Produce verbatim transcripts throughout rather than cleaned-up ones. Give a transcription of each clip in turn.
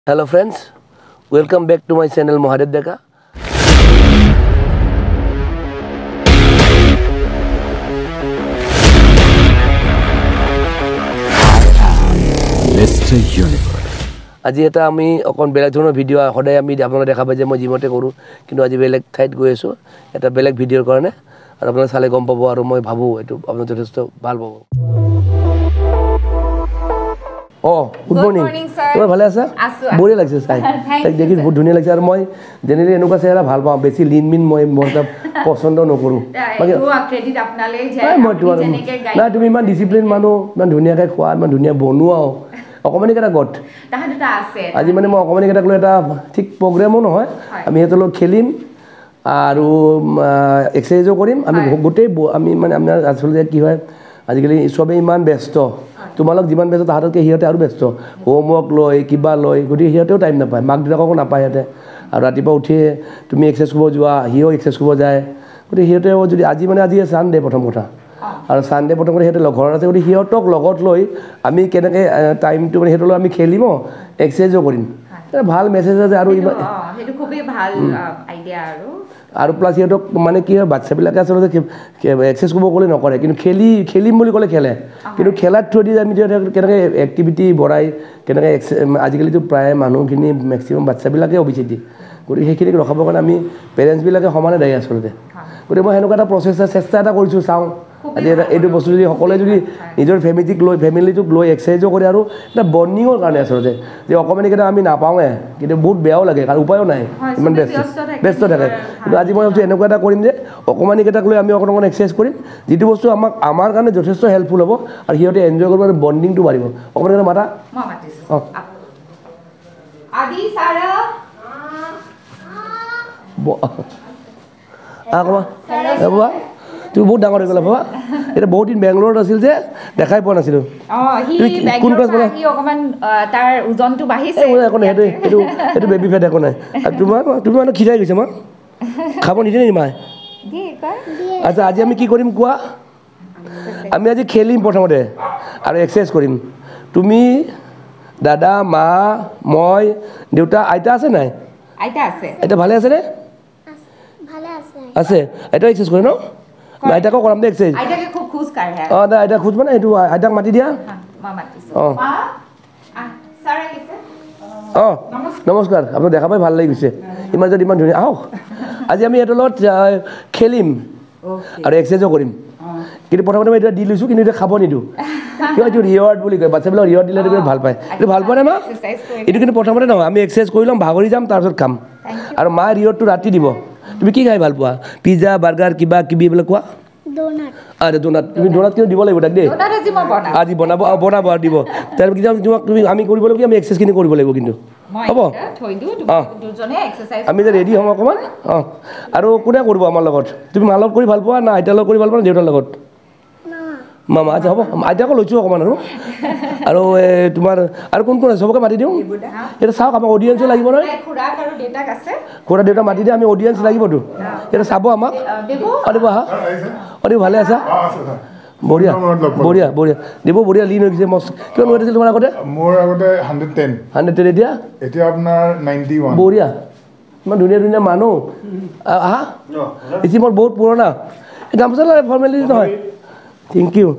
Hello friends, welcome back to my channel Mahadev Deka. Mister Universe. আজি এটা আমি অকন বেলেগ ধৰণৰ ভিডিও সদায় আমি আপোনালোকে দেখা পাই যে মই জিমতে কৰো কিন্তু আজি বেলেগ ঠাইত গৈ আছো এটা বেলেগ ভিডিওৰ কাৰণে আৰু আপোনালোকে চালে গম পাব আৰু মই ভাবো এটো আপোনালোকে যথেষ্ট ভাল পাব ও গুড মৰ্নিং তোমাৰ ভালে আছা বঢ়িয়া লাগিছে চাই তাক দেখি বহুত ধুনীয়া লাগিছে আৰু মই জেনেৰেলি এনেকুৱা চেহেৰা ভাল পাওঁ বেছি লিন মিন মই মতলব পছন্দ নকৰো বাকি তো ক্ৰেডিট আপোনালে যায় আপুনি জেনেকে গাইড না তুমি ইমান ডিসিপ্লিন মানুহ ইমান ধুনীয়াকৈ খোৱা ইমান ধুনীয়া বনোৱাও অকমানি কেটা গট তাহাঁতটা আছে আজি মানে মই অকমানি কেটা লৈ এটা ঠিক প্ৰগ্ৰামো নহয় আমি হেতলো খেলিম আৰু এক্সাৰসাইজও কৰিম আমি গোটেই আমি মানে আমাৰ আসলে কি হয় আজিকালি সবে ইমান ব্যস্ত তোমালোক যিমান ব্যস্ত তাহাঁতকে হিয়তে আৰু ব্যস্ত হোমৱৰ্ক লৈ কিবা লৈ গতি হিয়তেও টাইম নাপায় মাক দেউতাককো নাপায় ইয়াতে আৰু ৰাতিপুৱা উঠি তুমি এক্সাৰসাইজ কৰিব যোৱা হিও এক্সাৰসাইজ কৰিব যায় গতি হিয়তেও যদি আজি মানে আজি সানডে প্ৰথম কথা আৰু সানডে প্ৰথম কৰি হেতে ঘৰত আছে গতি হিয়তক লগত লৈ আমি কেনেকৈ টাইমটো মানে হেতলৈ আমি খেলিম এক্সাৰসাইজও কৰিম ভাল মেছেজ আছে আৰু হেতু খুবই ভাল আইডিয়া আৰু আৰু প্লাস হিয়তক মানে কি হয় বাচ্চাবিলাকে আসলে এক্সাৰসাইজ কৰিব ক'লে নকৰে কিন্তু খেলি খেলিম বুলি ক'লে খেলে কিন্তু খেলাৰ থ্ৰু দি আমি কেনেকৈ এক্টিভিটি বঢ়াই কেনেকৈ আজিকালিতো প্ৰায় মানুহখিনি মেক্সিমাম বাচ্চাবিলাকে অবিচিটি গতিকে সেইখিনিক ৰখাবৰ কাৰণে আমি পেৰেণ্টছবিলাকে সমানে দায়ী আচলতে গতিকে মই সেনেকুৱা এটা প্ৰচেছ চেষ্টা এটা কৰিছোঁ চাওঁ আজি এইটো বস্তু যদি সকলোৱে যদি নিজৰ ফেমিলিক লৈ ফেমিলিটোক লৈ এক্সাৰসাইজো কৰে আৰু এটা বণ্ডিঙৰ কাৰণে আচলতে যে অকমানিকেইটা আমি নাপাওঁৱে কিন্তু বহুত বেয়াও লাগে কাৰণ উপায়ো নাই ইমান ব্যস্ত ব্যস্ত থাকে কিন্তু আজি মই ভাবিছোঁ এনেকুৱা এটা কৰিম যে অকমানিকেইটাক লৈ আমি অকণ অকণ এক্সাৰসাইজ কৰিম যিটো বস্তু আমাক আমাৰ কাৰণে যথেষ্ট হেল্পফুল হ'ব আৰু সিহঁতে এনজয় কৰিব আৰু বণ্ডিংটো বাঢ়িব অকমানিকেইটা মাতা মই মাতিছোঁ আদি সাৰা আকবা এববা তুমি বহুত ডাঙৰ হৈ গ'লা বাবা এটা বহুত দিন বেংগলোৰত আছিল যে দেখাই পোৱা নাছিলোঁ অঁ হি বেংগলোৰত আহি অকমান তাৰ ওজনটো বাঢ়িছে একো নাই সেইটো এইটো এইটো বেবি ফেট একো নাই আৰু তোমাৰ তুমি মানে খিৰাই গৈছে মা খাব নিদিয়ে নেকি মায়ে আচ্ছা আজি আমি কি কৰিম কোৱা আমি আজি খেলিম প্ৰথমতে আৰু এক্সাৰসাইজ কৰিম তুমি দাদা মা মই দেউতা আইতা আছে নাই আইতা আছে আইতা ভালে আছে নে ভালে আছে আছে আইতা এক্সাৰসাইজ কৰে ন আইতাকো কৰাম দে এক্সাৰসাইজ আইতাকে খুব খোজ কাঢ়ে অঁ দা আইতা খোজ মানে এইটো আইতাক মাতি দিয়া মই মাতিছোঁ অঁ মা সাৰা আহিছে অঁ নমস্কাৰ আপোনাক দেখা পাই ভাল লাগি গৈছে ইমান যদি ইমান ধুনীয়া আহক আজি আমি এইটোৰ লগত খেলিম আৰু এক্সাৰসাইজো কৰিম কিন্তু প্ৰথমতে মই এতিয়া দি লৈছোঁ কিন্তু এতিয়া খাব নিদিওঁ কিয় এইটো ৰিৱাৰ্ড বুলি কয় বাচ্চাবিলাক ৰিৱাৰ্ড দিলে বিৰাট ভাল পায় এইটো ভাল পোৱা নে মা এইটো কিন্তু প্ৰথমতে নহয় আমি এক্সাৰসাইজ কৰি ল'ম ভাগৰি যাম তাৰপিছত খাম আৰু মা ৰিৱাৰ্ডটো ৰাতি দিব তুমি কি খাই ভাল পোৱা পিজ্জা বাৰ্গাৰ কিবা কিবি এইবিলাক কোৱা ডোনাট আৰে ডোনাট তুমি ডোনাট কিয় দিব লাগিব তাক দেই ডোনাট আজি মই বনাম আজি বনাব বনাব আৰু দিব তাৰপিছত তোমাক তুমি আমি কৰিব লাগিব আমি এক্সাৰসাইজখিনি কৰিব লাগিব কিন্তু হ'ব থৈ দিওঁ অঁ দুজনে এক্সাৰসাইজ আমি যে ৰেডি হ'ম অকণমান অঁ আৰু কোনে কৰিব আমাৰ লগত তুমি মাৰ লগত কৰি ভাল পোৱা না আইতাৰ লগত কৰি ভাল পোৱা না দেউতাৰ লগত মামা আচ্ছা হ'ব আইতাকো লৈছোঁ অকণমান আৰু আৰু তোমাৰ আৰু কোন কোন আছে চবকে মাতি দিওঁ এতিয়া চাওক আমাক অডিয়েঞ্চো লাগিব নহয় খুৰাক আৰু দেউতাক আছে খুৰা দেউতাক মাতি দিয়ে আমি অডিয়েঞ্চ লাগিবতো এতিয়া চাব আমাক অঁ দিব আহা অঁ দিব ভালে আছা বঢ়িয়া বঢ়িয়া বঢ়িয়া দিব বঢ়িয়া লিন হৈ গৈছে মই কিমান ৱেট আছিল তোমাৰ আগতে মোৰ আগতে হাণ্ড্ৰেড টেন হাণ্ড্ৰেড টেন এতিয়া এতিয়া আপোনাৰ নাইণ্টি ওৱান বঢ়িয়া ইমান ধুনীয়া ধুনীয়া মানুহ আহা বেছি মোৰ বহুত পুৰণা গামোচা ফৰ্মেলিটি নহয় থেংক ইউ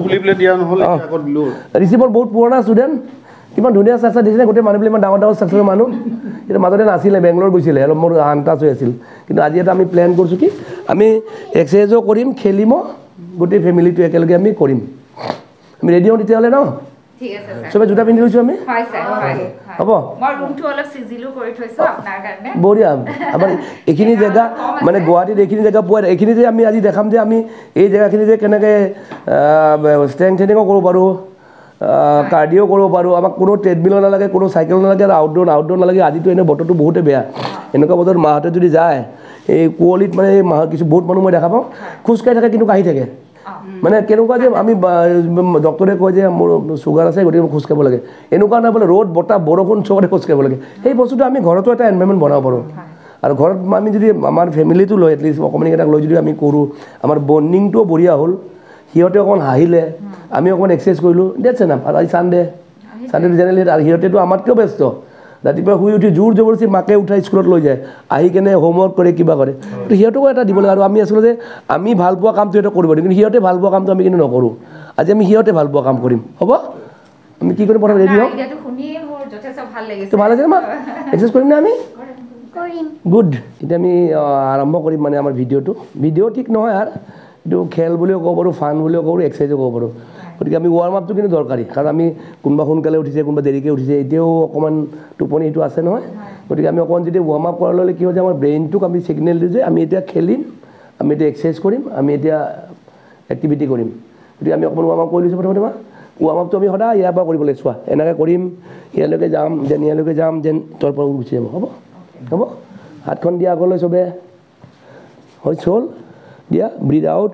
ৰিচিভৰ বহুত পুৰণা ষ্টুডেণ্ট কিমান ধুনীয়া ষ্ট্ৰাকচাৰ দিছিলে গোটেই মানুহবিলাক ইমান ডাঙৰ ডাঙৰ ষ্ট্ৰাকচাৰৰ মানুহ এতিয়া মাজতে নাছিলে বেংগলোৰ গৈছিলে অলপ মোৰ আনটাচ হৈ আছিল কিন্তু আজি এটা আমি প্লেন কৰিছোঁ কি আমি এক্সাৰসাইজো কৰিম খেলিমো গোটেই ফেমিলিটো একেলগে আমি কৰিম আমি ৰেডি হওঁ তেতিয়াহ'লে ন ঠিক আছে স্যার সবে জোতা পিন্ধি লৈছোঁ আমি হয় স্যার হয় হ'ব মই ৰুমটো অলপ সিজিলো কৰি থৈছো আপোনাৰ কাৰণে বঢ়িয়া আমাৰ এইখিনি জেগা মানে গুৱাহাটীত এইখিনি জেগা পোৱা এইখিনি যে আমি আজি দেখাম যে আমি এই জেগাখিনি যে কেনেকৈ ষ্ট্ৰেংথেনিঙো কৰিব পাৰোঁ কাৰ্ডিঅ' কৰিব পাৰোঁ আমাক কোনো ট্ৰেডমিলো নালাগে কোনো চাইকেল নালাগে আৰু আউটডোৰ আউটডোৰ নালাগে আজিতো এনেই বতৰটো বহুতে বেয়া এনেকুৱা বতৰত মাহঁতে যদি যায় এই কুঁৱলীত মানে এই মাহ কিছু বহুত মানুহ মই দেখা পাওঁ খোজকাঢ়ি থাকে কিন্তু কাঢ়ি থাকে মানে কেনেকুৱা যে আমি ডক্টৰে কয় যে মোৰ চুগাৰ আছে গতিকে খোজ কাঢ়িব লাগে এনেকুৱা নহয় বোলে ৰ'দ বতাহ বৰষুণ চবতে খোজ কাঢ়িব লাগে সেই বস্তুটো আমি ঘৰতো এটা এনভাইৰনমেণ্ট বনাব পাৰোঁ আৰু ঘৰত আমি যদি আমাৰ ফেমিলিটো লৈ এটলিষ্ট অকণমানিকেইটাক লৈ যদি আমি কৰোঁ আমাৰ বণ্ডিংটোও বঢ়িয়া হ'ল সিহঁতে অকণ হাঁহিলে আমি অকণ এক্সাৰসাইজ কৰিলোঁ ডেটছ এনাফ আৰু আজি চানডে চানডে জেনেৰেলি আৰু সিহঁতেতো আমাতকৈও ব্যস্ত ৰাতিপুৱা শুই উঠি জোৰ জবৰদস্তি মাকে উঠাই স্কুলত লৈ যায় আহি কেনে হোমৱৰ্ক কৰে কিবা কৰে তো সিহঁতকো এটা দিব লাগে আৰু আমি আচলতে আমি ভাল পোৱা কামটো সিহঁতক কৰিব দিম কিন্তু সিহঁতে ভাল পোৱা কামটো আমি কিন্তু নকৰোঁ আজি আমি সিহঁতে ভাল পোৱা কাম কৰিম হ'ব আমি কি কৰিম প্ৰথম ৰেডি হওঁ আইডিয়াটো শুনিয়ে মোৰ যথেষ্ট ভাল লাগিছে তো ভাল আছে মা এক্সাৰচাইজ কৰিম নে আমি কৰিম গুড এতিয়া আমি আৰম্ভ কৰিম মানে আমাৰ ভিডিঅ'টো ভিডিঅ' ঠিক নহয় আৰু এইটো খেল বুলিও ক'ব পাৰোঁ ফান বুলিও ক'ব পাৰোঁ এক্সাৰচাইজো ক'ব পাৰোঁ গতিকে আমি ৱাৰ্ম আপটো কিন্তু দৰকাৰী কাৰণ আমি কোনোবা সোনকালে উঠিছে কোনোবা দেৰিকৈ উঠিছে এতিয়াও অকণমান টোপনি এইটো আছে নহয় গতিকে আমি অকণমান যদি ৱাৰ্ম আপ কৰা ল'লে কি হয় যে আমাৰ ব্ৰেইনটোক আমি ছিগনেল দিওঁ যে আমি এতিয়া খেলিম আমি এতিয়া এক্সাৰচাইজ কৰিম আমি এতিয়া এক্টিভিটি কৰিম গতিকে আমি অকণমান ৱাৰ্ম আপ কৰি লৈছোঁ প্ৰথমতে মা ৱাৰ্ম আপটো আমি সদায় ইয়াৰ পৰা কৰিব লাগে চোৱা এনেকৈ কৰিম ইয়ালৈকে যাম যেন ইয়ালৈকে যাম যেন তোৰ পৰা গুচি যাব হ'ব হ'ব হাতখন দিয়া আগলৈ চবে হৈছে হ'ল দিয়া ব্ৰিথ আউট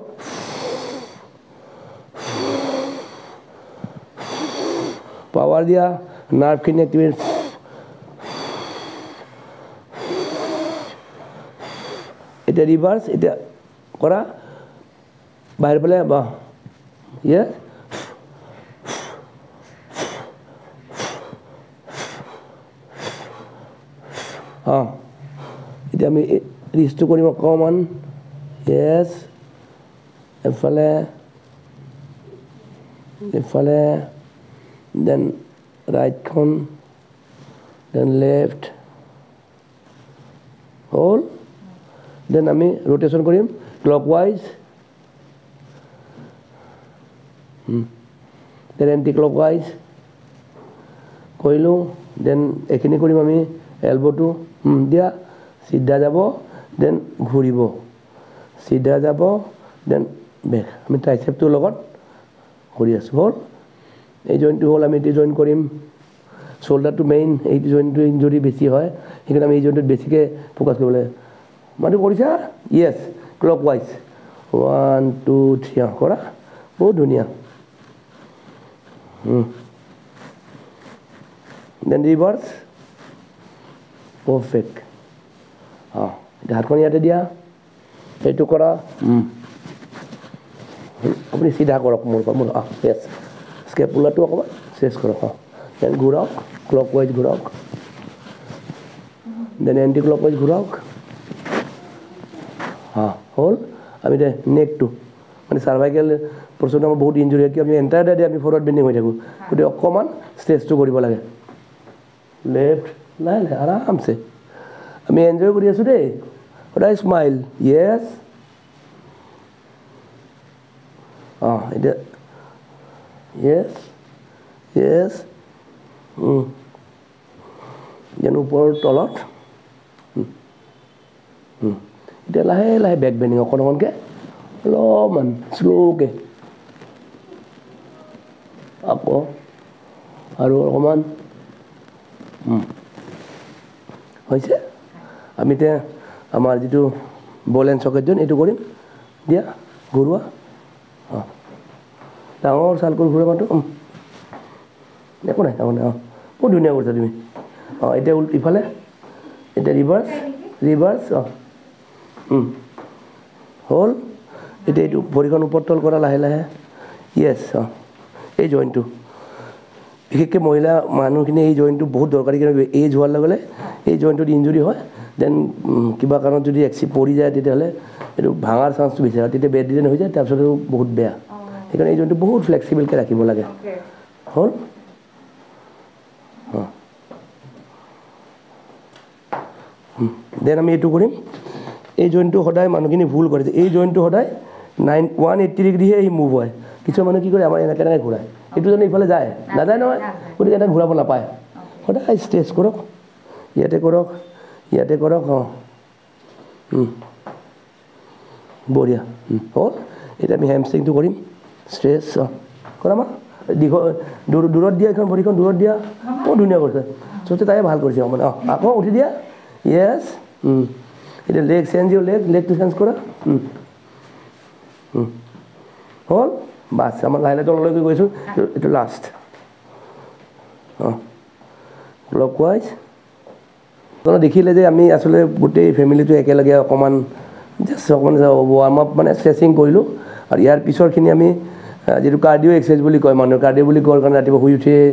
পাৱাৰ দিয়া নাৰ্ভখিনি এক্টিভেট এতিয়া ৰিভাৰ্ছ এতিয়া কৰা বাহিৰ ফালে বা ইয়ে অঁ এতিয়া আমি ৰিচটো কৰিম অকণমান য়েছ এফালে এফালে দেন ৰাইটখন দেন লেফ্ট হ'ল দেন আমি ৰোটেশ্যন কৰিম ক্লকৱাইজ দেন এণ্টি ক্লকৱাইজ কৰিলোঁ দেন এইখিনি কৰিম আমি এলব'টো দিয়া চিধা যাব দেন ঘূৰিব চিধা যাব দেন বেক আমি ট্ৰাইচেপটোৰ লগত কৰি আছোঁ হ'ল এই জইনটো হ'ল আমি এইটো জইন কৰিম শ্বল্ডাৰটো মেইন এইটো জইনটো ইঞ্জুৰি বেছি হয় সেইকাৰণে আমি এই জইনটোত বেছিকৈ ফ'কাছ কৰিব লাগে মাতো কৰিছা yes clockwise one two three কৰা বহুত ধুনীয়া দেন ৰিভাৰ্ছ পাৰফেক্ট অঁ এতিয়া হাতখন ইয়াতে দিয়া এইটো কৰা আপুনি চিধা কৰক মোৰ মোৰ অঁ য়েছ স্কেপুলাৰটো অকণমান চেছ কৰক অঁ দেন ঘূৰাওক ক্লক ৱাইজ ঘূৰাওক দেন এণ্টি ক্লক ৱাইজ ঘূৰাওক অঁ হ'ল আমি এতিয়া নেকটো মানে চাৰ্ভাইকেল পৰ্চনটো আমাৰ বহুত ইঞ্জুৰি হয় কি আমি এণ্টায়াৰ ডে আমি ফৰৱাৰ্ড বেণ্ডিং হৈ থাকোঁ গতিকে অকণমান ষ্ট্ৰেচটো কৰিব লাগে লেফ্ট লাহে লাহে আৰামছে আমি এনজয় কৰি আছোঁ দেই সদায় স্মাইল য়েছ অঁ এতিয়া য়েছ য়েছ যেন ওপৰৰ তলত এতিয়া লাহে লাহে বেক বেণ্ডিং অকণ অকণকৈ অলপমান শ্ল'কৈ আকৌ আৰু অকণমান হৈছে আমি এতিয়া আমাৰ যিটো বল এণ্ড চকেট জইন এইটো কৰিম দিয়া ঘূৰোৱা অঁ ডাঙৰ চালকুল ঘূৰোৱা মাতো একো নাই একো নাই অঁ বহুত ধুনীয়া কৰিছা তুমি অঁ এতিয়া ইফালে এতিয়া ৰিভাৰ্ছ ৰিভাৰ্ছ অঁ হ'ল এতিয়া এইটো ভৰিখন ওপৰত তল কৰা লাহে লাহে য়েছ অঁ এই জইনটো বিশেষকৈ মহিলা মানুহখিনি এই জইনটো বহুত দৰকাৰী কিন্তু এজ হোৱাৰ লগে লগে এই জইনটোত ইঞ্জুৰি হয় দেন কিবা কাৰণত যদি এক্সি পৰি যায় তেতিয়াহ'লে এইটো ভাঙাৰ চান্সটো বেছি হয় তেতিয়া বেড ডিজাইন হৈ যায় তাৰপিছত আৰু বহুত বেয়া সেইকাৰণে এই জইনটো বহুত ফ্লেক্সিবলকৈ ৰাখিব লাগে হ'ল অঁ দেন আমি এইটো কৰিম এই জইনটো সদায় মানুহখিনি ভুল কৰে এই জইনটো সদায় নাইন ওৱান এইট্টি ডিগ্ৰীহে সি মুভ হয় কিছুমান মানুহে কি কৰে আমাৰ এনেকৈ এনেকৈ ঘূৰায় এইটো জানো ইফালে যায় নাযায় নহয় গতিকে এনেকৈ ঘূৰাব নাপায় সদায় ষ্ট্ৰেচ কৰক ইয়াতে কৰক ইয়াতে কৰক অঁ বঢ়িয়া হ'ল এতিয়া আমি হেমষ্ট্ৰিংটো কৰিম ষ্ট্ৰেচ অঁ কৰা মা দীঘল দূৰত দিয়া এইখন ভৰিখন দূৰত দিয়া বহুত ধুনীয়া কৰিছে চবচে তাই ভাল কৰিছে মানে অঁ আকৌ উঠি দিয়া য়েছ এতিয়া লেগ চেঞ্জ ইউৰ লেগ লেগটো চেঞ্জ কৰা হ'ল বাছ আমাৰ লাহে লাহে তললৈকে গৈছোঁ এইটো লাষ্ট অঁ ক্লক ৱাইজ দেখিলে যে আমি আচলতে গোটেই ফেমিলিটো একেলগে অকণমান জাষ্ট অকণমান ৱাৰ্ম আপ মানে ষ্ট্ৰেচিং কৰিলোঁ আৰু ইয়াৰ পিছৰখিনি আমি যিটো কাৰ্ডিঅ' এক্সাৰচাইজ বুলি কয় মানুহে কাৰ্ডিঅ' বুলি কোৱাৰ কাৰণে ৰাতিপুৱা শুই উঠি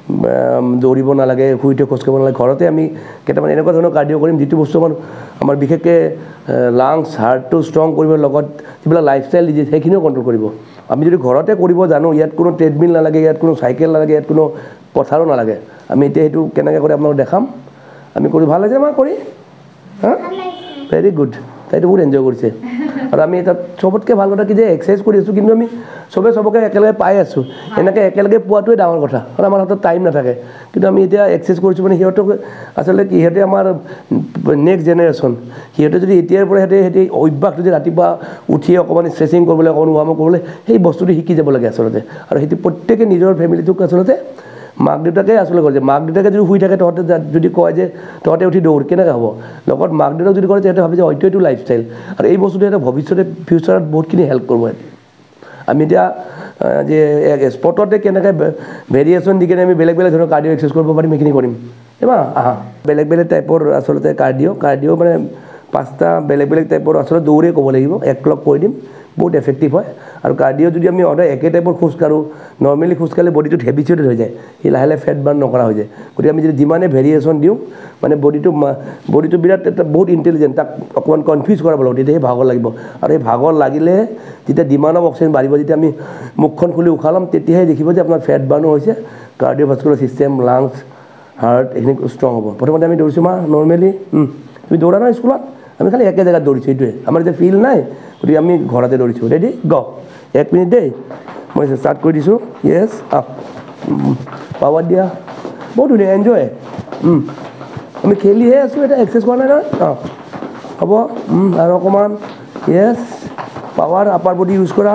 দৌৰিব নালাগে শুই উঠি খোজ কাঢ়িব নালাগে ঘৰতে আমি কেইটামান এনেকুৱা ধৰণৰ কাৰ্ডিঅ' কৰিম যিটো বস্তু আমাৰ আমাৰ বিশেষকৈ লাংছ হাৰ্টটো ষ্ট্ৰং কৰিব লগত যিবিলাক লাইফষ্টাইল ডিজিজ সেইখিনিও কণ্ট্ৰল কৰিব আমি যদি ঘৰতে কৰিব জানো ইয়াত কোনো ট্ৰেডমিল নালাগে ইয়াত কোনো চাইকেল নালাগে ইয়াত কোনো পথাৰো নালাগে আমি এতিয়া সেইটো কেনেকৈ কৰি আপোনালোকক দেখাম আমি কৰি ভাল লাগিছে আমাৰ কৰি হা ভেৰি গুড তাইতো বহুত এনজয় কৰিছে আৰু আমি তাত চবতকৈ ভাল কথা কি যে এক্সাৰচাইজ কৰি আছোঁ কিন্তু আমি চবে চবকে একেলগে পাই আছোঁ এনেকৈ একেলগে পোৱাটোৱে ডাঙৰ কথা কাৰণ আমাৰ হাতত টাইম নাথাকে কিন্তু আমি এতিয়া এক্সাৰচাইজ কৰিছোঁ মানে সিহঁতক আচলতে কি সিহঁতে আমাৰ নেক্সট জেনেৰেশ্যন সিহঁতে যদি এতিয়াৰ পৰা সিহঁতে সিহঁতে অভ্যাস যদি ৰাতিপুৱা উঠি অকণমান ষ্ট্ৰেচিং কৰিবলৈ অকণমান ৱাৰ্ম আপ কৰিবলৈ সেই বস্তুটো শিকি যাব লাগে আচলতে আৰু সেইটো প্ৰত্যেকে নিজৰ ফেমিলিটোক আচলতে মাক দেউতাকে আচলতে কৰিছে মাক দেউতাকে যদি শুই থাকে তহঁতে যদি কয় যে তহঁতে উঠি দৌৰ কেনেকৈ হ'ব লগত মাক দেউতাক যদি কৰে তেহেঁতে ভাবে যে হয়তো এইটো লাইফষ্টাইল আৰু এই বস্তুটো এটা ভৱিষ্যতে ফিউচাৰত বহুতখিনি হেল্প কৰিব আমি এতিয়া যে স্পটতে কেনেকৈ ভেৰিয়েশ্যন দি কিনে আমি বেলেগ বেলেগ ধৰণৰ কাৰ্ডিঅ' এক্সাৰচাইজ কৰিব পাৰিম সেইখিনি কৰিম এইবা আহা বেলেগ বেলেগ টাইপৰ আচলতে কাৰ্ডিঅ' কাৰ্ডিঅ' মানে পাঁচটা বেলেগ বেলেগ টাইপৰ আচলতে দৌৰে ক'ব লাগিব এক লগ কৈ দিম বহুত এফেক্টিভ হয় আৰু কাৰ্ডিঅ' যদি আমি সদায় একে টাইপৰ খোজকাঢ়োঁ নৰ্মেলি খোজকাঢ়িলে বডিটোত হেবিচুৱেটেড হৈ যায় সি লাহে লাহে ফেট বাৰ্ণ নকৰা হৈ যায় গতিকে আমি যদি যিমানে ভেৰিয়েশ্যন দিওঁ মানে বডিটো বডিটো বিৰাট এটা বহুত ইণ্টেলিজেণ্ট তাক অকণমান কনফিউজ কৰাব লাগিব তেতিয়া সেই ভাগৰ লাগিব আৰু সেই ভাগৰ লাগিলে যেতিয়া ডিমাণ্ড অফ অক্সিজেন বাঢ়িব যেতিয়া আমি মুখখন খুলি উশাহ ল'ম তেতিয়াহে দেখিব যে আপোনাৰ ফেট বাৰ্ণো হৈছে কাৰ্ডিঅ'ভাস্কুলাৰ ছিষ্টেম লাংছ হাৰ্ট এইখিনি ষ্ট্ৰং হ'ব প্ৰথমতে আমি দৌৰিছোঁ মা নৰ্মেলি তুমি দৌৰা নাই স্কুলত আমি খালি একে জেগাত দৌৰিছোঁ এইটোৱে আমাৰ এতিয়া ফিল্ড নাই গতিকে আমি ঘৰতে দৌৰিছোঁ ৰেডি গ এক মিনিট দেই মই ষ্টাৰ্ট কৰি দিছোঁ য়েছ আহ পাৱাৰ দিয়া বহুত ধুনীয়া এনজয় আমি খেলিহে আছোঁ এটা এক্সাৰচাইজ কৰা নাই নহয় অঁ হ'ব আৰু অকণমান yes power upper body use কৰা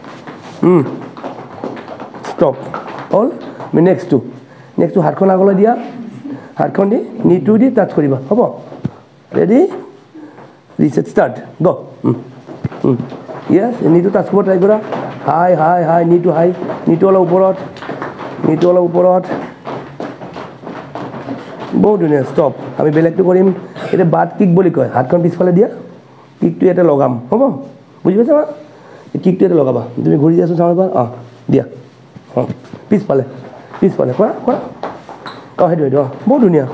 ষ্টপ হ'ল আমি নেক্সটটো নেক্সটটো হাতখন আগলৈ দিয়া হাতখন দি নিটো দি টাচ কৰিবা হ'ব ৰেডি ৰিছেট ষ্টাৰ্ট গ য়েছ নিটো টাচ কৰিব ট্ৰাই কৰা হাই হাই হাই নিটো হাই নিটো অলপ ওপৰত নিটো অলপ ওপৰত বহুত ধুনীয়া ষ্টপ আমি বেলেগটো কৰিম এতিয়া বাট কিক বুলি কয় হাতখন পিছফালে দিয়া কিকটো ইয়াতে লগাম হ'ব বুজি পাইছা মা কিকটো ইয়াতে লগাবা তুমি ঘূৰি দিয়াচোন চাওঁ এবাৰ অঁ দিয়া অঁ পিছফালে পিছফালে কৰা কৰা অঁ সেইটো সেইটো অঁ বহুত ধুনীয়া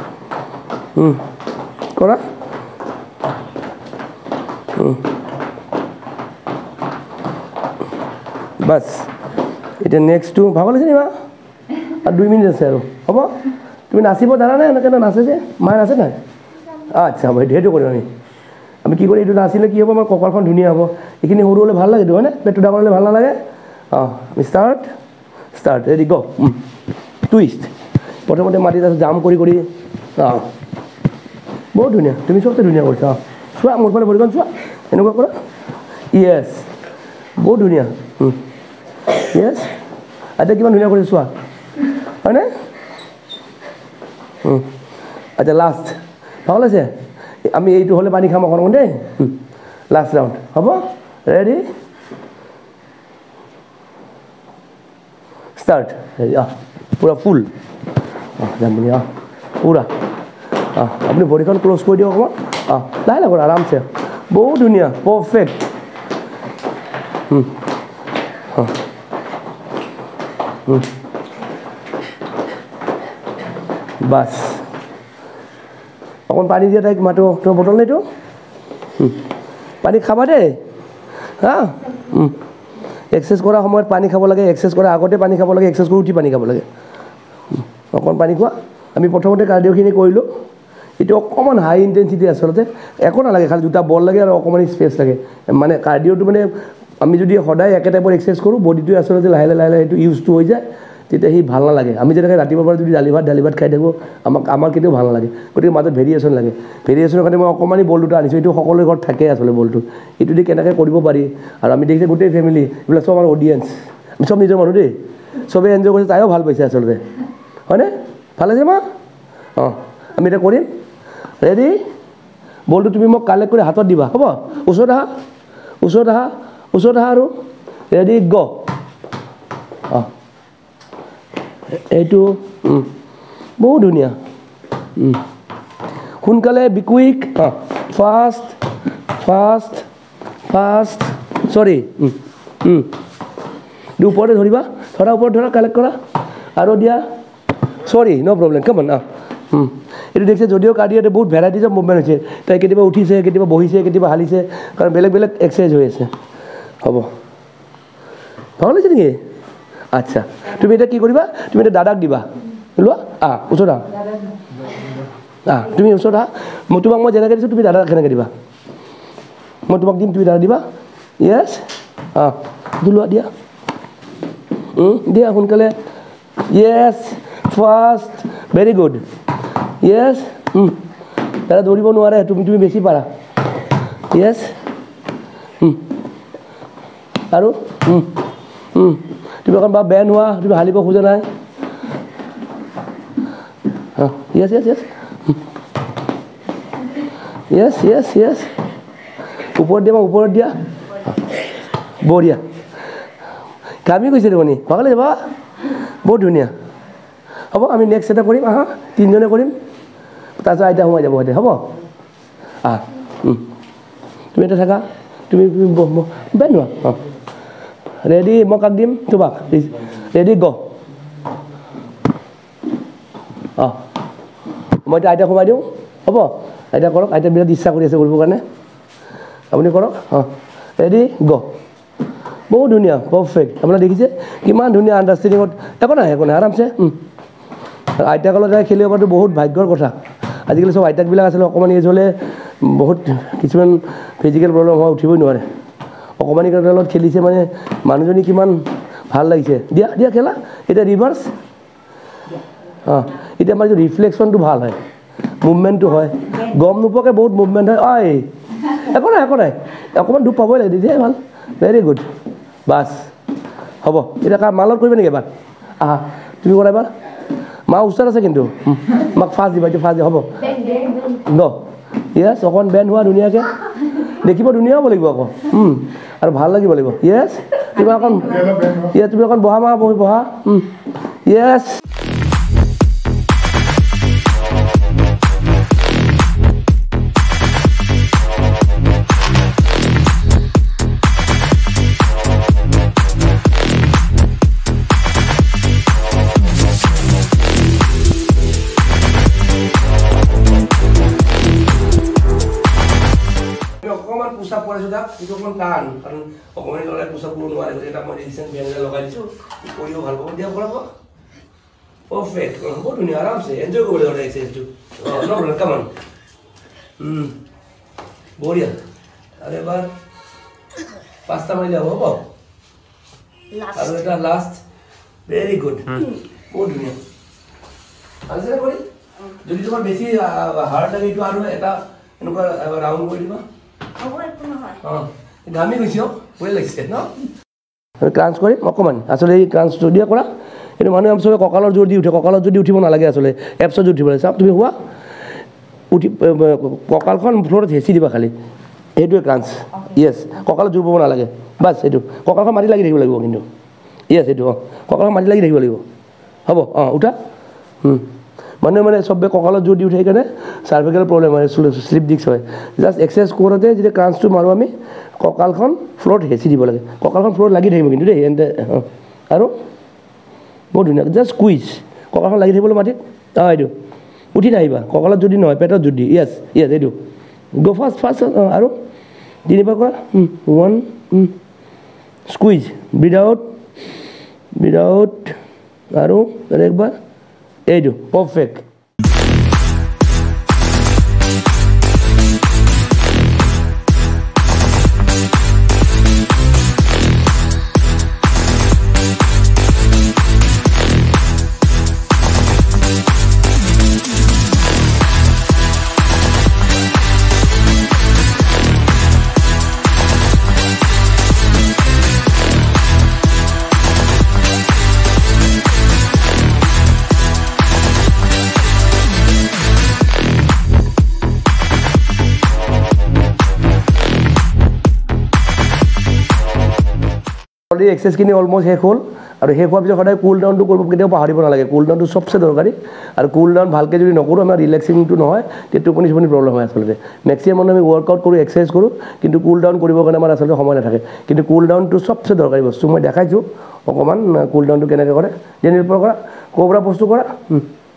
কৰা বাছ এতিয়া নেক্সটটো ভাগৰ লাগিছে নি মা আৰু দুই মিনিট আছে আৰু হ'ব তুমি নাচিব জানানে এনেকৈ নাচে যে মায়ে নাচে নাই আচ্ছা হ'ব সেইটো সেইটো কৰিম আমি আমি কি কৰিম এইটো নাচিলে কি হ'ব আমাৰ কঁকালখন ধুনীয়া হ'ব এইখিনি সৰু হ'লে ভাল লাগেতো হয়নে পেটটো ডাঙৰ হ'লে ভাল নালাগে অঁ আমি start start ready go twist প্ৰথমতে মাটিত আছোঁ জাম কৰি কৰি অঁ বহুত ধুনীয়া তুমি চবতে ধুনীয়া কৰিছা অঁ চোৱা মোৰ ফালে ভৰিখন চোৱা এনেকুৱা কৰা য়েছ বহুত ধুনীয়া য়েছ আচ্ছা কিমান ধুনীয়া কৰিছে চোৱা হয়নে আচ্ছা লাষ্ট ভাল আছে আমি এইটো হ'লে পানী খাম অকণ দেই লাষ্ট ৰাউণ্ড হ'ব ৰেডি ষ্টাৰ্ট ৰেডি অঁ পূৰা ফুল অঁ যাম বুলি অঁ পূৰা অঁ আপুনি ভৰিখন ক্ল'জ কৰি দিয়ক অকণমান অঁ লাহে লাহে কৰা আৰামছে বহুত ধুনীয়া পাৰফেক্ট বাছ অকণ পানী দিয়া তাইক মাতো তোমাৰ বটল নাইতো পানী খাবা দেই হা এক্সাৰচাইজ কৰাৰ সময়ত পানী খাব লাগে এক্সাৰচাইজ কৰাৰ আগতে পানী খাব লাগে এক্সাৰচাইজ কৰি উঠি পানী খাব লাগে অকণ পানী খোৱা আমি প্ৰথমতে কাৰ্ডিঅ'খিনি কৰিলোঁ এইটো অকণমান হাই ইণ্টেনচিটি আচলতে একো নালাগে খালি দুটা বল লাগে আৰু অকণমান স্পেচ লাগে মানে কাৰ্ডিঅ'টো মানে আমি যদি সদায় একে টাইপৰ এক্সাৰচাইজ কৰোঁ বডিটোৱে আচলতে লাহে লাহে লাহে লাহে সেইটো ইউজটো হৈ যায় তেতিয়া সি ভাল নালাগে আমি যেনেকৈ ৰাতিপুৱাৰ পৰা যদি দালি ভাত দালি ভাত খাই থাকোঁ আমাক আমাৰ কেতিয়াও ভাল নালাগে গতিকে মাজত ভেৰিয়েশ্যন লাগে ভেৰিয়েশ্যনৰ কাৰণে মই অকণমানি বল দুটা আনিছোঁ এইটো সকলোৰে ঘৰত থাকে আচলতে বলটো এইটো দি কেনেকৈ কৰিব পাৰি আৰু আমি দেখিছোঁ গোটেই ফেমিলি এইবিলাক চব আমাৰ অডিয়েঞ্চ আমি চব নিজৰ মানুহ দেই চবেই এনজয় কৰিছে তাইও ভাল পাইছে আচলতে হয়নে ভাল আছে মা অঁ আমি এতিয়া কৰিম ৰেডি বলটো তুমি মোক কালেক্ট কৰি হাতত দিবা হ'ব ওচৰত আহা ওচৰত আহা ওচৰত আহা আৰু ৰেডি গ অঁ এইটো বহুত ধুনীয়া সোনকালে বি কুইক অঁ ফাষ্ট ফাষ্ট ফাষ্ট চৰি ওপৰতে ধৰিবা ধৰা ওপৰত ধৰা কালেক্ট কৰা আৰু দিয়া সৰি ন' প্ৰব্লেম কাম অন এইটো দেখিছে যদিও কাৰ্ডিঅ'তে বহুত ভেৰাইটিজ অফ মুভমেণ্ট হৈছে তাই কেতিয়াবা উঠিছে কেতিয়াবা বহিছে কেতিয়াবা হালিছে কাৰণ বেলেগ বেলেগ এক্সাৰচাইজ হৈ আছে হ'ব ভাল লাগিছে নেকি আচ্ছা তুমি এতিয়া কি কৰিবা তুমি এতিয়া দাদাক দিবা লোৱা আহ ওচৰত আহ আহ তুমি ওচৰত আহ মই তোমাক মই যেনেকৈ দিছোঁ তুমি দাদাক সেনেকৈ দিবা মই তোমাক দিম তুমি দাদা দিবা য়েছ অঁ লোৱা দিয়া দিয়া সোনকালে yes first very good yes দাদা দৌৰিব নোৱাৰে তুমি তুমি বেছি পাৰা য়েছ আৰু তুমি অকণ বা বেয়া নোহোৱা তুমি হালিব খোজা নাই অঁ য়েছ য়েছ য়েছ য়েছ য়েছ য়েছ ওপৰত দিয়া মই ওপৰত দিয়া বঢ়িয়া কামি কৈছে দেখোন ভাগলে যাবা বহুত ধুনীয়া হ'ব আমি নেক্সট এটা কৰিম আহা তিনিজনে কৰিম তাৰপিছত আইতা সোমাই যাব সৈতে হ'ব আহ তুমি এটা থাকা তুমি বেয়া নোৱা অঁ ৰেডি মই কাক দিম তোমাক ৰেডি গ অঁ মই এতিয়া আইতা সোমাই দিওঁ হ'ব আইতা কৰক আইতা বিৰাট ইচ্ছা কৰি আছে কৰিবৰ কাৰণে আপুনি কৰক অঁ ৰেডি গ বহুত ধুনীয়া পাৰফেক্ট আপোনাৰ দেখিছে কিমান ধুনীয়া আণ্ডাৰষ্টেণ্ডিঙত একো নাই একো নাই আৰামছে আইতাকালত যাই খেলিব পৰাটো বহুত ভাগ্যৰ কথা আজিকালি চব আইতাকবিলাক আছিলে অকণমান এজ হ'লে বহুত কিছুমান ফিজিকেল প্ৰব্লেম হোৱা উঠিবই নোৱাৰে অকণমানি কালত খেলিছে মানে মানুহজনী কিমান ভাল লাগিছে দিয়া দিয়া খেলা এতিয়া ৰিভাৰ্চ অঁ এতিয়া আমাৰ যিটো ৰিফ্লেকশ্যনটো ভাল হয় মুভমেণ্টটো হয় গম নোপোৱাকৈ বহুত মুভমেণ্ট হয় ঐ একো নাই একো নাই অকণমান দুখ পাবই লাগে তেতিয়াই ভাল ভেৰি গুড বাছ হ'ব এতিয়া কাৰ মালত কৰিবা নেকি এবাৰ আহা তুমি কৰা এবাৰ মা ওচৰত আছে কিন্তু মাক ফাৰ্ষ্ট দিবা এতিয়া ফাৰ্ষ্ট দিয়া হ'ব ন য়েছ অকণ বেণ্ড হোৱা ধুনীয়াকৈ দেখিব ধুনীয়া হ'ব লাগিব আকৌ আৰু ভাল লাগিব লাগিব য়েছ তুমি অকণ য়েছ তুমি অকণ বহা মা বহি বহা য়েছ অকণমান পোচাপ কৰাইছোঁ তাক কিন্তু অকণমান টান কাৰণ অকণমানি ল'ৰাই পোচাপ কৰিব নোৱাৰে গতিকে তাক মই ৰিচেণ্ট বেন লগাই দিছোঁ কৰিও ভাল পাব দিয়া কৰাব পাৰফেক্ট বহুত ধুনীয়া আৰামছে এনজয় কৰিব লাগিব এক্সাৰচাইজটো অঁ ন কামান বঢ়িয়া আৰু এবাৰ পাঁচটা মাৰিলে হ'ব হ'ব আৰু এটা লাষ্ট ভেৰি গুড বহুত ধুনীয়া ভালছে কৰি যদি তোমাৰ বেছি হাৰ্ড লাগে এইটো আৰু এটা এনেকুৱা ৰাউণ্ড কৰি দিবা অঁ ঘামি গৈছে অঁ ভয় লাগিছে ন আমি ক্ৰাঞ্চ কৰিম অকণমান আচলতে এই ক্ৰাঞ্চটো দিয়া কৰা কিন্তু মানুহে চবে কঁকালৰ জোৰ দি উঠে কঁকালৰ জোৰ দি উঠিব নালাগে আচলতে এপছৰ জোৰ উঠিব লাগে চাওক তুমি হোৱা উঠি কঁকালখন ফ্ল'ৰত হেঁচি দিবা খালি সেইটোৱে ক্ৰাঞ্চ য়েছ কঁকালত জোৰ পাব নালাগে বাছ এইটো কঁকালখন মাটি লাগি থাকিব লাগিব কিন্তু য়েছ এইটো অঁ কঁকালখন মাটি লাগি থাকিব লাগিব হ'ব অঁ উঠা মানুহে মানে চবে কঁকালত জোৰ দি উঠে সেইকাৰণে চাৰ্ভিকেল প্ৰব্লেম হয় শ্লিপ ডিস্ক হয় জাষ্ট এক্সাৰচাইজ কৰোঁতে যেতিয়া ক্ৰাঞ্চটো মাৰোঁ আমি কঁকালখন ফ্ল'ৰত হেঁচি দিব লাগে কঁকালখন ফ্ল'ৰত লাগি থাকিব কিন্তু দেই এনে অঁ আৰু বহুত ধুনীয়া জাষ্ট কুইজ কঁকালখন লাগি থাকিবলৈ মাটিত অঁ এইটো উঠি নাহিবা কঁকালত যদি নহয় পেটত যদি য়েছ য়েছ এইটো গ' ফাৰ্ষ্ট ফাৰ্ষ্ট অঁ আৰু তিনিবাৰ কৰা ওৱান স্কুইজ উইদাউট উইদাউট আৰু একবাৰ এইটো পাৰফেক্ট অলৰেডি এক্সাৰচাইজখিনি অলমষ্ট শেষ হ'ল আৰু শেষ হোৱাৰ পিছত সদায় কুল ডাউনটো কৰিব কেতিয়াও পাহৰিব নালাগে কুল ডাউনটো চবচে দৰকাৰী আৰু কুল ডাউন ভালকৈ যদি নকৰোঁ আমাৰ ৰিলেক্সিংটো নহয় তেতিয়া টোপনি চুপনি প্ৰব্লেম হয় আচলতে মেক্সিমাম মানুহ আমি ৱৰ্কআউট কৰোঁ এক্সাৰচাইজ কৰোঁ কিন্তু কুল ডাউন কৰিবৰ কাৰণে আমাৰ আচলতে সময় নাথাকে কিন্তু কুল ডাউনটো চবচে দৰকাৰী বস্তু মই দেখাইছোঁ অকণমান কুল ডাউনটো কেনেকৈ কৰে যেনে পৰা কৰা ক'ৰ পৰা বস্তু কৰা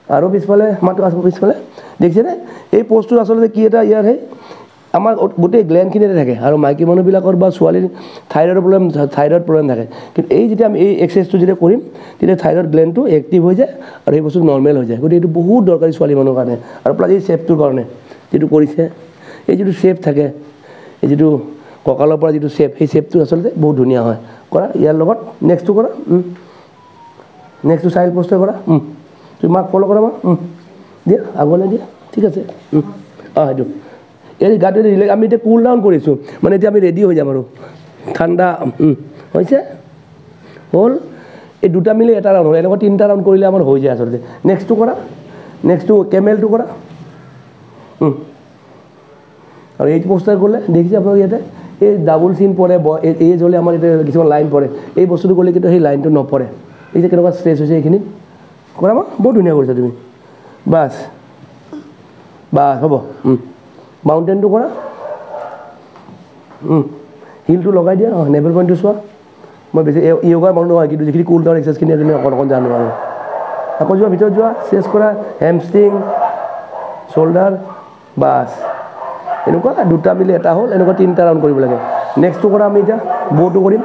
আৰু পিছফালে মাত্ৰ আছে পিছফালে দেখিছেনে এই পোষ্টটো আচলতে কি এটা ইয়াৰ সেই আমাৰ গোটেই গ্লেণ্ডখিনিতে থাকে আৰু মাইকী মানুহবিলাকৰ বা ছোৱালীৰ থাইৰয়ডৰ প্ৰব্লেম থাইৰয়ড প্ৰব্লেম থাকে কিন্তু এই যেতিয়া আমি এই এক্সাৰচাইজটো যেতিয়া কৰিম তেতিয়া থাইৰয়ড গ্লেণ্ডটো এক্টিভ হৈ যায় আৰু এই বস্তু নৰ্মেল হৈ যায় গতিকে এইটো বহুত দৰকাৰী ছোৱালী মানুহৰ কাৰণে আৰু প্লাছ এই শ্বেপটোৰ কাৰণে যিটো কৰিছে এই যিটো শ্বেপ থাকে এই যিটো কঁকালৰ পৰা যিটো শ্বেপ সেই শ্বেপটো আচলতে বহুত ধুনীয়া হয় কৰা ইয়াৰ লগত নেক্সটটো কৰা নেক্সটটো চাইল্ড পোষ্টে কৰা তুমি মাক ফ'ল' কৰা মা দিয়া আগলৈ দিয়া ঠিক আছে অঁ সেইটো এই গাটো ৰিলেক্স আমি এতিয়া কুল ডাউন কৰিছোঁ মানে এতিয়া আমি ৰেডি হৈ যাম আৰু ঠাণ্ডা হৈছে হ'ল এই দুটা মিলি এটা ৰাউণ্ড হ'ল এনেকুৱা তিনিটা ৰাউণ্ড কৰিলে আমাৰ হৈ যায় আচলতে নেক্সটটো কৰা নেক্সটটো কেমেলটো কৰা আৰু এইটো পোষ্টাৰ কৰিলে দেখিছে আপোনালোকে ইয়াতে এই ডাবুল চিন পৰে এজ হ'লে আমাৰ এতিয়া কিছুমান লাইন পৰে এই বস্তুটো কৰিলে কিন্তু সেই লাইনটো নপৰে এই যে কেনেকুৱা ষ্ট্ৰেচ হৈছে এইখিনিত কৰা মা বহুত ধুনীয়া কৰিছা তুমি বাছ বাছ হ'ব মাউণ্টেইনটো কৰা হিলটো লগাই দিয়া অঁ নেভেল পইণ্টটো চোৱা মই বেছি য়োগাৰ মানুহ নহয় কিন্তু যিখিনি কুল ডাউন এক্সাৰচাইজখিনি সেইখিনি অকণ অকণ জানো আৰু আকৌ যোৱা ভিতৰত যোৱা চেষ্ট কৰা হেমষ্ট্ৰিং শ্ব'ল্ডাৰ বাছ এনেকুৱা দুটা মিলি এটা হ'ল এনেকুৱা তিনিটা ৰাউণ্ড কৰিব লাগে নেক্সটটো কৰা আমি এতিয়া ব'টো কৰিম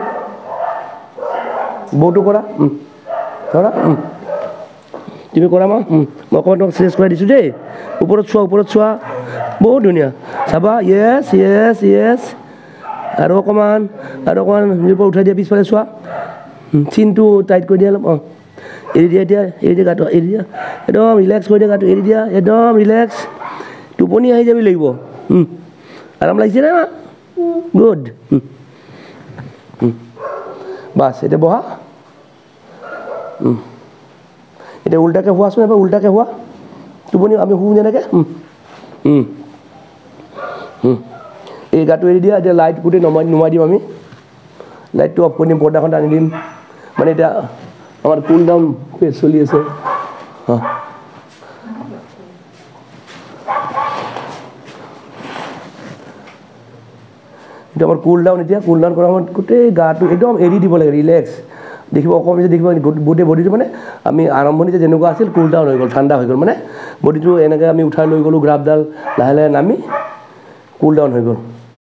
ব'টো কৰা কৰা তুমি কৰা মা মই অকণমান তোমাক চেষ্ট কৰাই দিছোঁ দেই ওপৰত চোৱা ওপৰত চোৱা বহুত ধুনীয়া চাবা য়েছ য়েছ য়েছ আৰু অকণমান আৰু অকণমান নিজৰ পৰা উঠাই দিয়া পিছফালে চোৱা চিনটো টাইট কৰি দিয়া অলপ অঁ এৰি দিয়া এতিয়া এৰি দিয়া গাটো এৰি দিয়া একদম ৰিলেক্স কৰি দিয়া গাটো এৰি দিয়া একদম ৰিলেক্স টোপনি আহি যাবি লাগিব আৰাম লাগিছে না গুড বাছ এতিয়া বহা এতিয়া উল্টাকৈ হোৱাচোন এবাৰ উল্টাকৈ হোৱা টোপনি আমি শুওঁ যেনেকৈ এই গাটো এৰি দিয়া এতিয়া লাইট গোটেই নমাই নুমাই দিম আমি লাইটটো অফ কৰি দিম পৰ্দাখন টানি দিম মানে এতিয়া আমাৰ কুল ডাউন পেজ চলি আছে অঁ এতিয়া আমাৰ কুল ডাউন এতিয়া কুল ডাউন কৰাৰ সময়ত গোটেই গাটো একদম এৰি দিব লাগে ৰিলেক্স দেখিব অকণমান যে দেখিব গোটেই বডিটো মানে আমি আৰম্ভণিতে যেনেকুৱা আছিল কুল ডাউন হৈ গ'ল ঠাণ্ডা হৈ গ'ল মানে বডিটো এনেকৈ আমি উঠাই লৈ গ'লোঁ গ্ৰাফডাল লাহে লাহে নামি কুল ডাউন হৈ গ'ল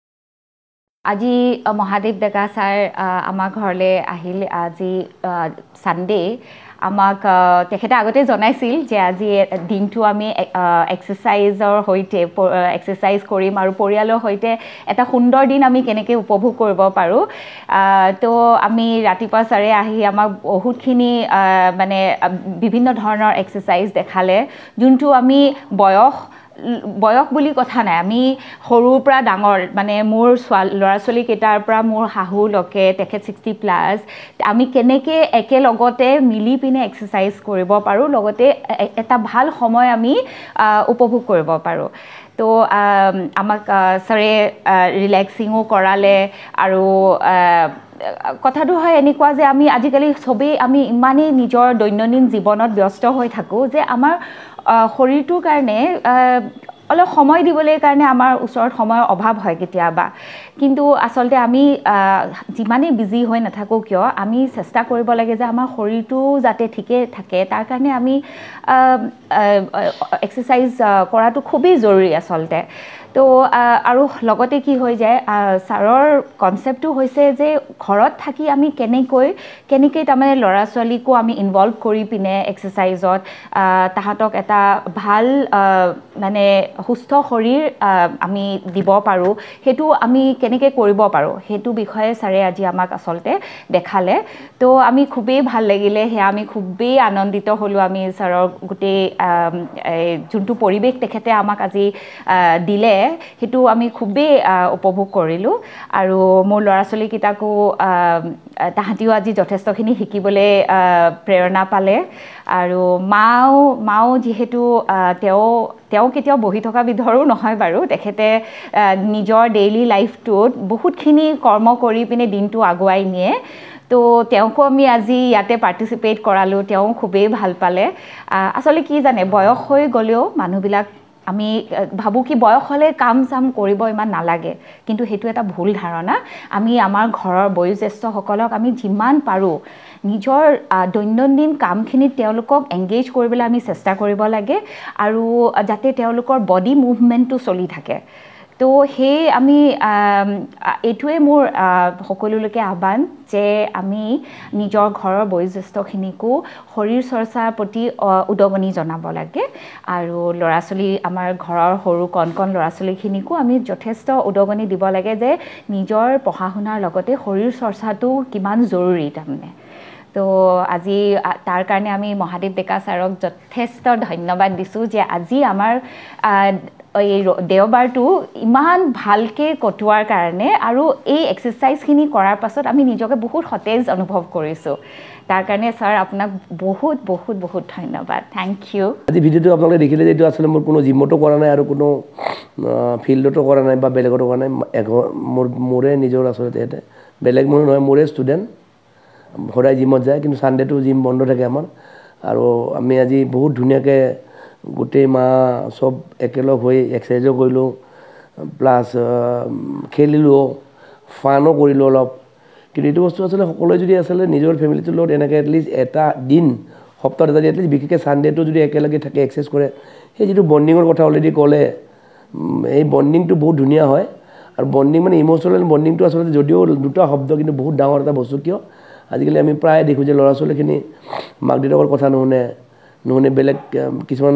আজি মহাদেৱ ডেকা ছাৰ আমাৰ ঘৰলৈ আহিল আজি ছানডে আমাক তেখেতে আগতে জনাইছিল যে আজি দিনটো আমি এক্সাৰচাইজৰ সৈতে এক্সাৰচাইজ কৰিম আৰু পৰিয়ালৰ সৈতে এটা সুন্দৰ দিন আমি কেনেকৈ উপভোগ কৰিব পাৰোঁ তো আমি ৰাতিপুৱা ছাৰে আহি আমাক বহুতখিনি মানে বিভিন্ন ধৰণৰ এক্সাৰচাইজ দেখালে যোনটো আমি বয়স বয়স বুলি কথা নাই আমি সৰুৰ পৰা ডাঙৰ মানে মোৰ ল'ৰা ছোৱালীকেইটাৰ পৰা মোৰ শাহুলৈকে তেখেত ছিক্সটি প্লাছ আমি কেনেকৈ একেলগতে মিলি পিনে এক্সাৰচাইজ কৰিব পাৰোঁ লগতে এটা ভাল সময় আমি উপভোগ কৰিব পাৰোঁ তো আমাক ছাৰে ৰিলেক্সিঙো কৰালে আৰু কথাটো হয় এনেকুৱা যে আমি আজিকালি চবেই আমি ইমানেই নিজৰ দৈনন্দিন জীৱনত ব্যস্ত হৈ থাকোঁ যে আমাৰ শৰীৰটোৰ কাৰণে অলপ সময় দিবলৈ কাৰণে আমাৰ ওচৰত সময়ৰ অভাৱ হয় কেতিয়াবা কিন্তু আচলতে আমি যিমানেই বিজি হৈ নাথাকোঁ কিয় আমি চেষ্টা কৰিব লাগে যে আমাৰ শৰীৰটো যাতে ঠিকে থাকে তাৰ কাৰণে আমি এক্সাৰচাইজ কৰাটো খুবেই জৰুৰী আচলতে তো আৰু লগতে কি হৈ যায় ছাৰৰ কনচেপ্টটো হৈছে যে ঘৰত থাকি আমি কেনেকৈ কেনেকৈ তাৰমানে ল'ৰা ছোৱালীকো আমি ইনভলভ কৰি পিনে এক্সাৰচাইজত তাহাঁতক এটা ভাল মানে সুস্থ শৰীৰ আমি দিব পাৰোঁ সেইটো আমি কেনেকৈ কৰিব পাৰোঁ সেইটো বিষয়ে ছাৰে আজি আমাক আচলতে দেখালে তো আমি খুবেই ভাল লাগিলে সেয়া আমি খুবেই আনন্দিত হ'লোঁ আমি ছাৰৰ গোটেই যোনটো পৰিৱেশ তেখেতে আমাক আজি দিলে সেইটো আমি খুবেই উপভোগ কৰিলোঁ আৰু মোৰ ল'ৰা ছোৱালীকেইটাকো তাহাঁতিও আজি যথেষ্টখিনি শিকিবলৈ প্ৰেৰণা পালে আৰু মাও মাও যিহেতু তেওঁ তেওঁ কেতিয়াও বহি থকা বিধৰো নহয় বাৰু তেখেতে নিজৰ ডেইলি লাইফটোত বহুতখিনি কৰ্ম কৰি পিনে দিনটো আগুৱাই নিয়ে তো তেওঁকো আমি আজি ইয়াতে পাৰ্টিচিপেট কৰালোঁ তেওঁ খুবেই ভাল পালে আচলতে কি জানে বয়স হৈ গ'লেও মানুহবিলাক আমি ভাবোঁ কি বয়স হ'লে কাম চাম কৰিব ইমান নালাগে কিন্তু সেইটো এটা ভুল ধাৰণা আমি আমাৰ ঘৰৰ বয়োজ্যেষ্ঠসকলক আমি যিমান পাৰোঁ নিজৰ দৈনন্দিন কামখিনিত তেওঁলোকক এংগেজ কৰিবলৈ আমি চেষ্টা কৰিব লাগে আৰু যাতে তেওঁলোকৰ বডি মুভমেণ্টটো চলি থাকে তো সেই আমি এইটোৱে মোৰ সকলোলৈকে আহ্বান যে আমি নিজৰ ঘৰৰ বয়োজ্যেষ্ঠখিনিকো শৰীৰ চৰ্চাৰ প্ৰতি উদগনি জনাব লাগে আৰু ল'ৰা ছোৱালী আমাৰ ঘৰৰ সৰু কণ কণ ল'ৰা ছোৱালীখিনিকো আমি যথেষ্ট উদগনি দিব লাগে যে নিজৰ পঢ়া শুনাৰ লগতে শৰীৰ চৰ্চাটো কিমান জৰুৰী তাৰমানে তো আজি তাৰ কাৰণে আমি মহাদেৱ ডেকা ছাৰক যথেষ্ট ধন্যবাদ দিছোঁ যে আজি আমাৰ এই দেওবাৰটো ইমান ভালকৈ কটোৱাৰ কাৰণে আৰু এই এক্সাৰচাইজখিনি কৰাৰ পাছত আমি নিজকে বহুত সতেজ অনুভৱ কৰিছোঁ তাৰ কাৰণে ছাৰ আপোনাক বহুত বহুত বহুত ধন্যবাদ থেংক ইউ আজি ভিডিঅ'টো আপোনালোকে দেখিলে যে এইটো আচলতে মোৰ কোনো জিমতো কৰা নাই আৰু কোনো ফিল্ডতো কৰা নাই বা বেলেগতো কৰা নাই মোৰ মোৰে নিজৰ আচলতে ইয়াতে বেলেগ মোৰ নহয় মোৰে ষ্টুডেণ্ট সদায় জিমত যায় কিন্তু ছানডেটো জিম বন্ধ থাকে আমাৰ আৰু আমি আজি বহুত ধুনীয়াকৈ গোটেই মাহ চব একেলগ হৈ এক্সাৰচাইজো কৰিলোঁ প্লাছ খেলিলোঁ ফানো কৰিলোঁ অলপ কিন্তু এইটো বস্তু আচলতে সকলোৱে যদি আচলতে নিজৰ ফেমিলিটোৰ লগত এনেকৈ এটলিষ্ট এটা দিন সপ্তাহত এটা এটলিষ্ট বিশেষকৈ ছানডেটো যদি একেলগে থাকে এক্সাৰচাইজ কৰে সেই যিটো বণ্ডিঙৰ কথা অলৰেডি ক'লে এই বণ্ডিংটো বহুত ধুনীয়া হয় আৰু বণ্ডিং মানে ইম'চনেল বণ্ডিংটো আচলতে যদিও দুটা শব্দ কিন্তু বহুত ডাঙৰ এটা বস্তু কিয় আজিকালি আমি প্ৰায় দেখোঁ যে ল'ৰা ছোৱালীখিনি মাক দেউতাকৰ কথা নুশুনে নুশুনে বেলেগ কিছুমান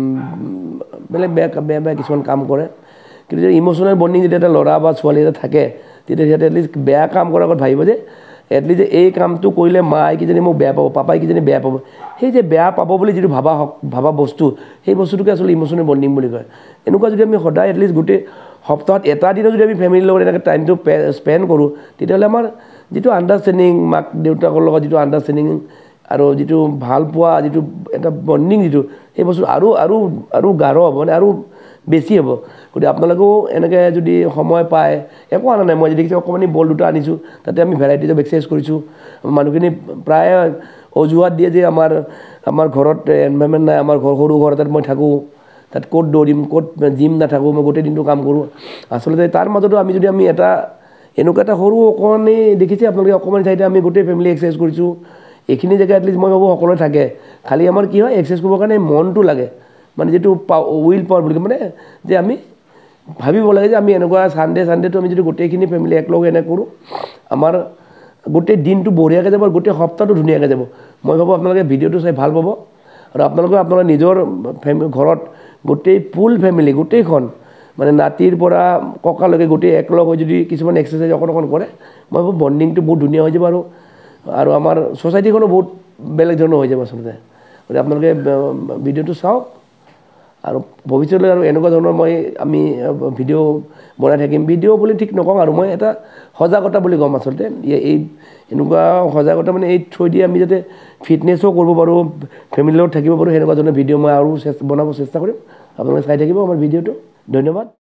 বেলেগ বেয়া বেয়া বেয়া কিছুমান কাম কৰে কিন্তু যদি ইম'চনেল বণ্ডিং যেতিয়া এটা ল'ৰা বা ছোৱালী এটা থাকে তেতিয়া সিহঁতে এটলিষ্ট বেয়া কাম কৰাৰ আগত ভাবিব যে এটলিষ্ট এই কামটো কৰিলে মায়ে কিজানি মোক বেয়া পাব পাপাই কিজানি বেয়া পাব সেই যে বেয়া পাব বুলি যিটো ভাবা ভাবা বস্তু সেই বস্তুটোকে আচলতে ইম'চনেল বণ্ডিং বুলি কয় এনেকুৱা যদি আমি সদায় এটলিষ্ট গোটেই সপ্তাহত এটা দিনত যদি আমি ফেমিলিৰ লগত এনেকৈ টাইমটো স্পেণ্ড কৰোঁ তেতিয়াহ'লে আমাৰ যিটো আণ্ডাৰষ্টেণ্ডিং মাক দেউতাকৰ লগত যিটো আণ্ডাৰষ্টেণ্ডিং আৰু যিটো ভাল পোৱা যিটো এটা বণ্ডিং যিটো সেই বস্তু আৰু আৰু আৰু গাঢ় হ'ব মানে আৰু বেছি হ'ব গতিকে আপোনালোকেও এনেকৈ যদি সময় পায় একো আনা নাই মই যদি দেখিছোঁ অকণমানি বল দুটা আনিছোঁ তাতে আমি ভেৰাইটিজ অফ এক্সাৰচাইজ কৰিছোঁ মানুহখিনি প্ৰায় অজুহাত দিয়ে যে আমাৰ আমাৰ ঘৰত এনভাইৰমেণ্ট নাই আমাৰ ঘৰ সৰু ঘৰ এটাত মই থাকোঁ তাত ক'ত দৌৰিম ক'ত জিম নাথাকোঁ মই গোটেই দিনটো কাম কৰোঁ আচলতে তাৰ মাজতো আমি যদি আমি এটা এনেকুৱা এটা সৰু অকণমানি দেখিছে আপোনালোকে অকণমানি ঠাইতে আমি গোটেই ফেমিলি এক্সাৰচাইজ কৰিছোঁ এইখিনি জেগা এটলিষ্ট মই ভাবোঁ সকলোৱে থাকে খালি আমাৰ কি হয় এক্সাৰচাইজ কৰিবৰ কাৰণে মনটো লাগে মানে যিটো পাৱ উইল পাৱাৰ বুলি কয় মানে যে আমি ভাবিব লাগে যে আমি এনেকুৱা ছানডে ছানডেটো আমি যদি গোটেইখিনি ফেমিলি একলগ এনে কৰোঁ আমাৰ গোটেই দিনটো বঢ়িয়াকৈ যাব আৰু গোটেই সপ্তাহটো ধুনীয়াকৈ যাব মই ভাবোঁ আপোনালোকে ভিডিঅ'টো চাই ভাল পাব আৰু আপোনালোকে আপোনালোকে নিজৰ ফেমিলি ঘৰত গোটেই ফুল ফেমিলি গোটেইখন মানে নাতিৰ পৰা ককালৈকে গোটেই একলগ হৈ যদি কিছুমান এক্সাৰচাইজ অকণ অকণ কৰে মই ভাবোঁ বণ্ডিংটো বহুত ধুনীয়া হৈ যাব আৰু আৰু আমাৰ ছ'চাইটিখনো বহুত বেলেগ ধৰণৰ হৈ যাব আচলতে গতিকে আপোনালোকে ভিডিঅ'টো চাওক আৰু ভৱিষ্যতলৈ আৰু এনেকুৱা ধৰণৰ মই আমি ভিডিঅ' বনাই থাকিম ভিডিঅ' বুলি ঠিক নকওঁ আৰু মই এটা সজাগতা বুলি ক'ম আচলতে এই এনেকুৱা সজাগতা মানে এই থ্ৰু দি আমি যাতে ফিটনেছো কৰিব পাৰোঁ ফেমিলিৰ লগত থাকিব পাৰোঁ সেনেকুৱা ধৰণৰ ভিডিঅ' মই আৰু বনাব চেষ্টা কৰিম আপোনালোকে চাই থাকিব আমাৰ ভিডিঅ'টো ধন্যবাদ।